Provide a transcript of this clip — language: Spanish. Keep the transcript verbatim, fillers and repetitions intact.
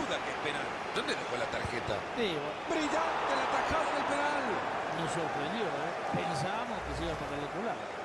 duda que es penal. ¿Dónde dejó la tarjeta? Sí, bueno, Brillante la tajada del penal. nos sorprendió, ¿eh? Pensábamos que se iba a pagar el culado.